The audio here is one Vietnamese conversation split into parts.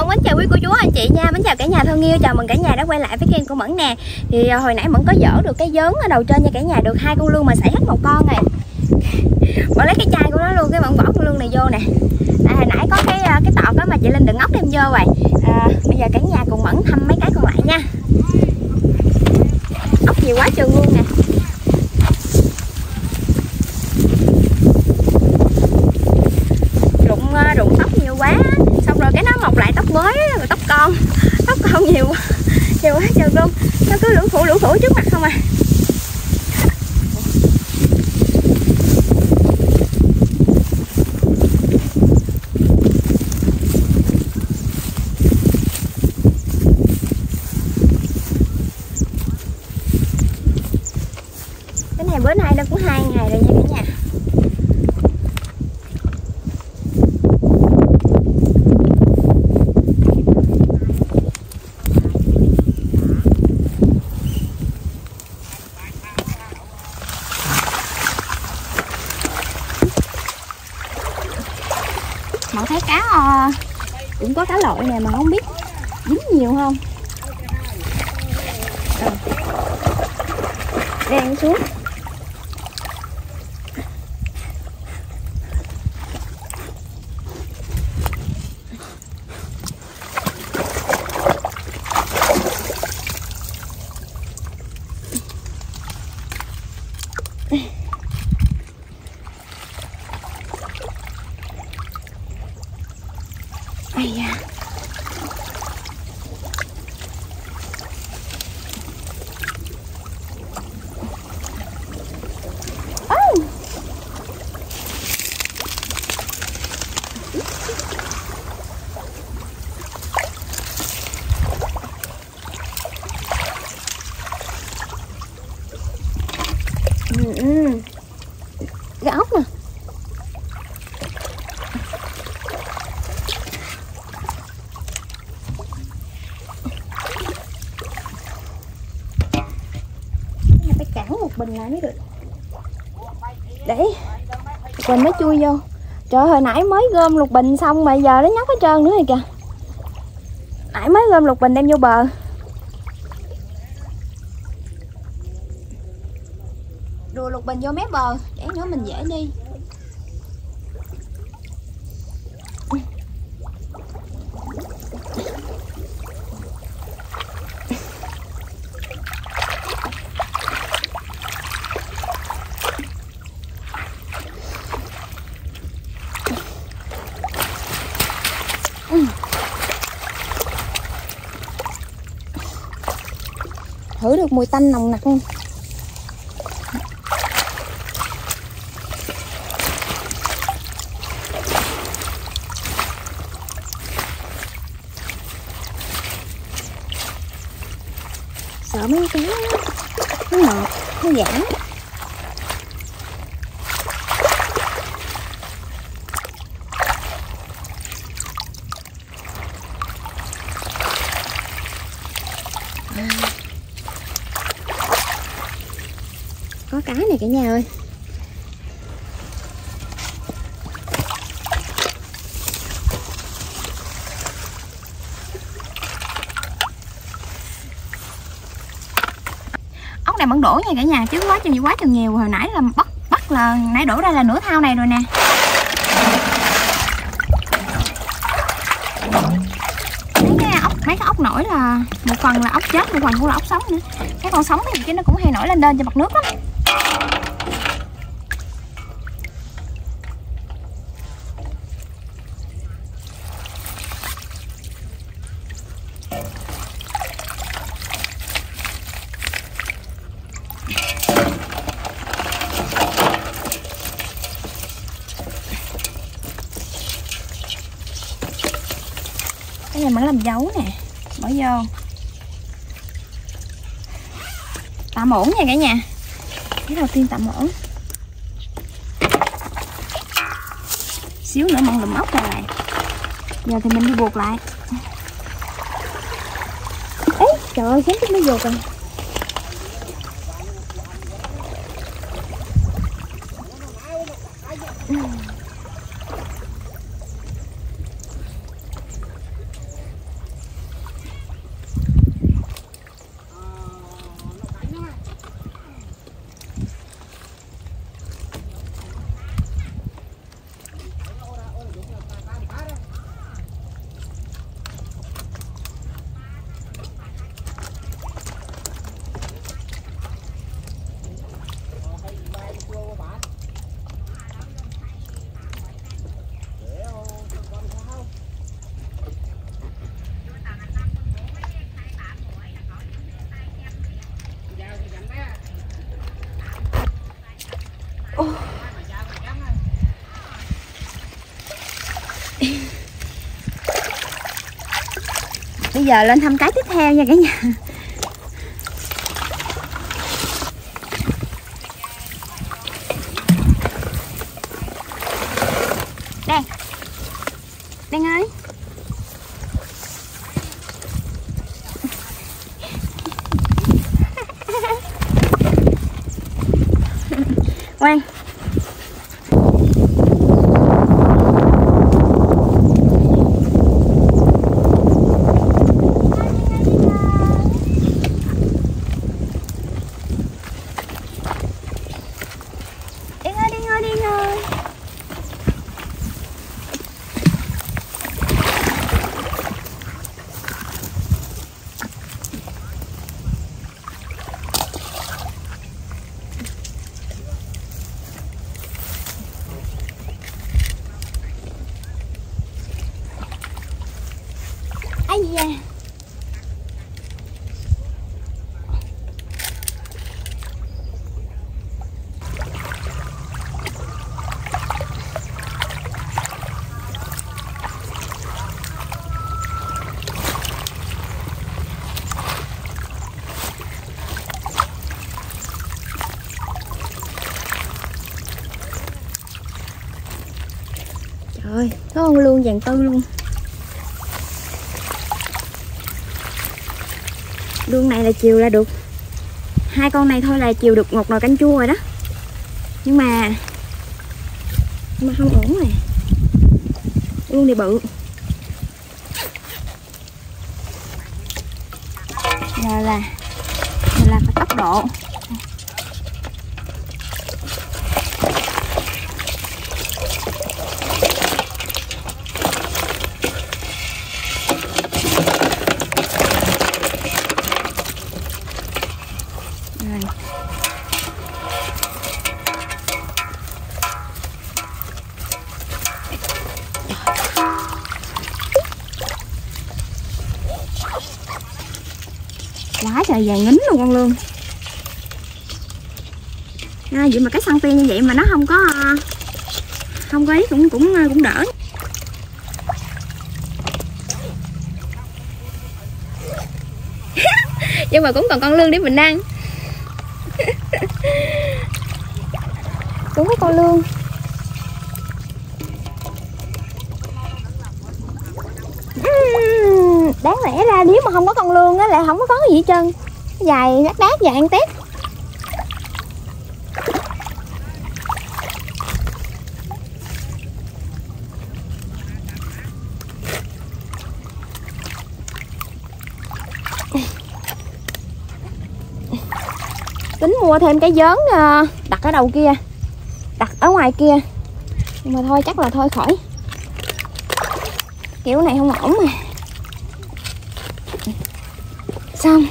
mến chào quý cô chú anh chị nha. Mến chào cả nhà thân yêu, chào mừng cả nhà đã quay lại với kênh của Mẫn nè. Thì hồi nãy Mẫn có dỡ được cái vớn ở đầu trên nha cả nhà, được 2 con lươn mà xảy hết một con này. Mẫn lấy cái chai của nó luôn, cái Mẫn bỏ con lươn này vô nè. Hồi nãy có cái tọt đó mà chị Linh đừng ốc đem vô rồi. Bây giờ cả nhà cùng Mẫn thăm mấy cái còn lại nha. Ốc nhiều quá chừng luôn nè. Rụng tóc nhiều quá, xong rồi cái nó mọc lại tóc mới rồi tóc con nhiều quá trời luôn, nó cứ lũ khủ trước mặt không à. Cái này bữa nay nó cũng 2 ngày rồi nha cả nhà. Mà thấy cá cũng có cá lội nè mà không biết dính nhiều không. Đen xuống. Ây da. Cái ốc nè. Phải cản một bình lại mới được. Để lục bình nó chui vô. Trời ơi, hồi nãy mới gom lục bình xong mà giờ nó nhóc hết trơn nữa rồi kìa. Nãy mới gom lục bình đem vô bờ. Đùa lục bình vô mép bờ để nữa mình dễ đi. Thử được mùi tanh nồng nặc không? Sợ mấy cái nó ngọt, nó giảm. Có cá này cả nhà ơi. Ốc này vẫn đổ nha cả nhà, chứ quá chừng nhiều. Hồi nãy là bắt là nãy đổ ra là nửa thao này rồi nè. Mấy cái ốc nổi là một phần là ốc chết, một phần cũng là ốc sống nữa. Cái con sống thì nó cũng hay nổi lên trên mặt nước lắm. Cái này vẫn làm dấu nè, bỏ vô. Tạm ổn nha cả nhà. Cái đầu tiên tạm ổn. Xíu nữa mặn lùm ốc lại. Giờ thì mình đi buộc lại. Ê, trời ơi, xém chút mới buộc rồi. Bây giờ lên thăm cái tiếp theo nha cả nhà. Đen, Đen ơi. Ngoan. Ây da. Trời ơi, có con lươn vàng tư luôn. Lương này là chiều là được 2 con này thôi là chiều được một nồi canh chua rồi đó. Nhưng mà không ổn này. Lương này bự. Giờ là phải tốc độ. Quá trời vàng ngính luôn con lương. Vậy mà cái xăng tiên như vậy mà nó không có ấy cũng đỡ. Nhưng mà cũng còn con lương để mình ăn. Cũng có con lương. Đáng lẽ ra nếu mà không có con lương á lại không có gì hết trơn. Dài đát đát dài ăn tét. Tính mua thêm cái vớn đặt ở đầu kia, đặt ở ngoài kia. Nhưng mà thôi chắc là thôi khỏi. Kiểu này không ổn mà. Xong.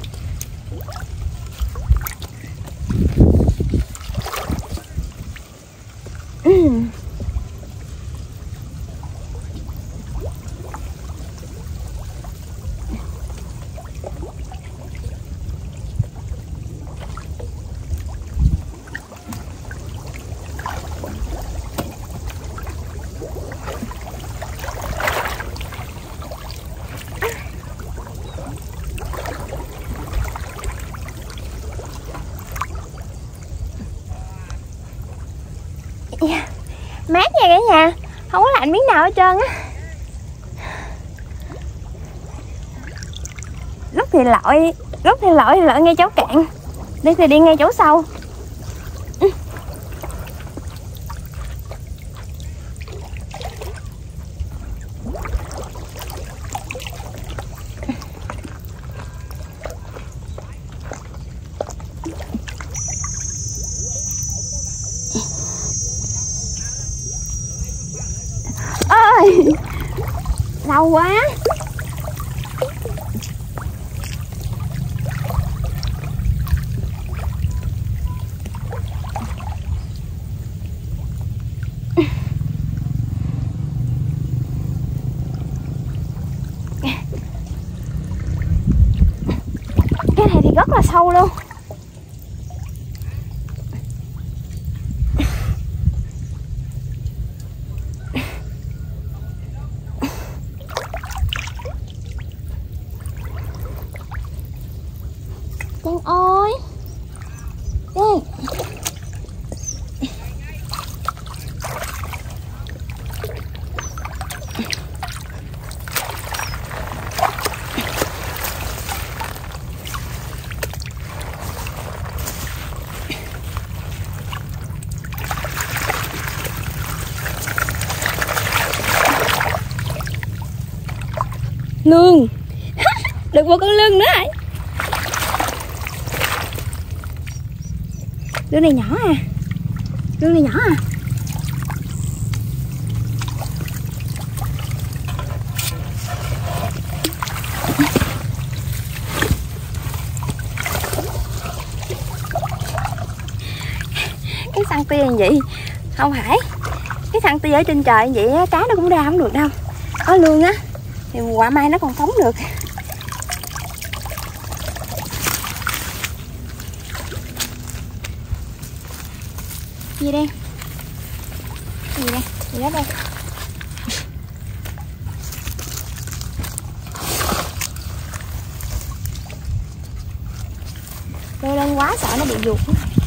Mát nha cả nhà, không có lạnh miếng nào hết trơn á. Lúc thì lội ngay chỗ cạn, đi thì đi ngay chỗ sâu. Ơi, lâu quá. Cái này thì rất là sâu luôn. Lương. Được một con lương nữa rồi. Lương này nhỏ à. Lương này nhỏ à. Cái xăng tia như vậy không phải, cái xăng tia ở trên trời vậy á, cá nó cũng ra không được đâu. Có lương á thì quả mai nó còn phóng được. Gì đây? Gì đây? Gì đó đây? Leo lên quá sợ nó bị ruột.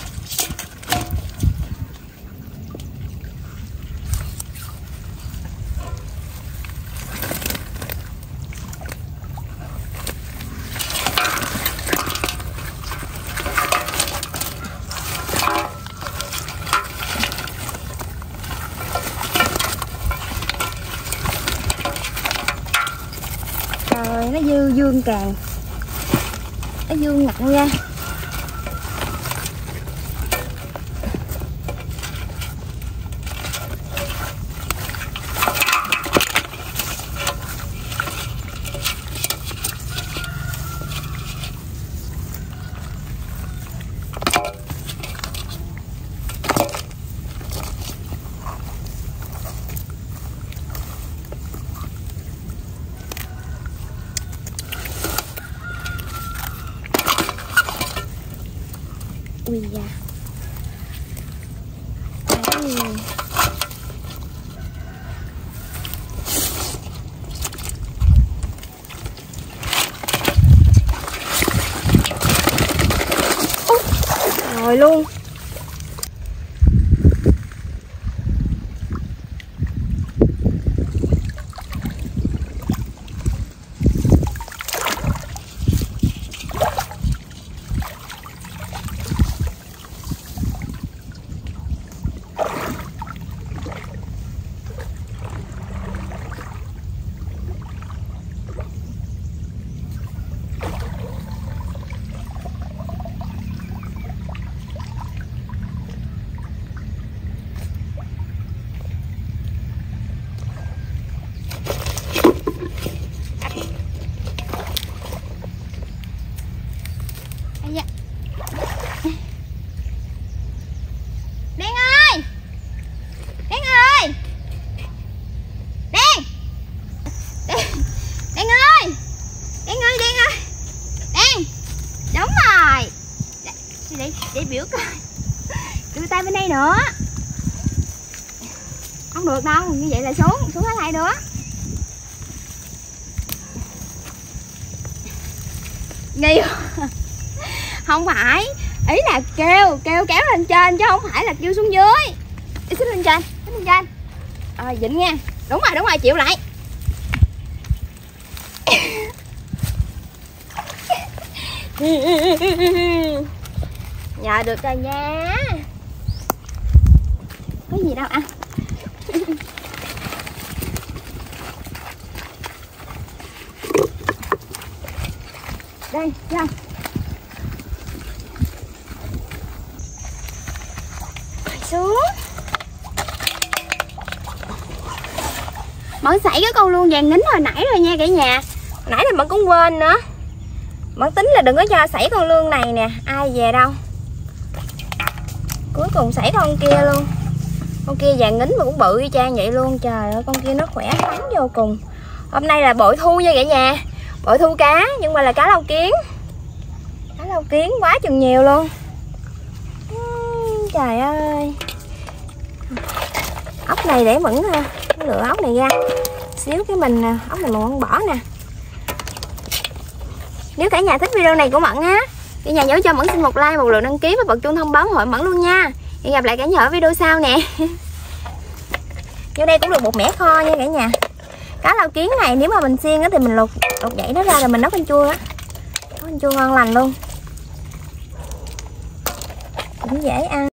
Trời, nó dương càng, nó dương nặng ra. Ui da. Rồi luôn. Dạ. Đen ơi, Đen ơi, Đen, Đen ơi, Đen ơi, Đen ơi, Đen, đúng rồi. Để biểu coi, đưa tay bên đây nữa. Không được đâu, như vậy là xuống hết hai đứa. Nghi không phải, ý là kêu kéo lên trên chứ không phải là kêu xuống dưới. Đi xích lên trên, rồi dịnh nha. Đúng rồi, chịu lại. Nhờ được rồi nha. Có gì đâu ăn. Đây, ra. Xuống. Mẫn xảy cái con luôn vàng nín hồi nãy rồi nha cả nhà. Hồi nãy thì Mẫn cũng quên nữa. Mẫn tính là đừng có cho xảy con lương này nè. Ai về đâu. Cuối cùng xảy con kia luôn. Con kia vàng nín mà cũng bự y chang vậy luôn. Trời ơi, con kia nó khỏe khoắn vô cùng. Hôm nay là bội thu nha cả nhà. Bội thu cá, nhưng mà là cá lau kiến. Cá lau kiến quá chừng nhiều luôn. Trời ơi. Ốc này để Mẫn lựa ốc này ra. Xíu cái mình ốc này mình không bỏ nè. Nếu cả nhà thích video này của Mẫn á, cả nhà nhớ cho Mẫn xin một like, một lượt đăng ký và bật chuông thông báo hội Mẫn luôn nha. Hẹn gặp lại cả nhà ở video sau nè. Vô đây cũng được một mẻ kho nha cả nhà. Cá lau kiến này nếu mà mình xiên á thì mình lột dãy nó ra rồi mình nấu canh chua á. Nấu canh chua ngon lành luôn. Cũng dễ ăn.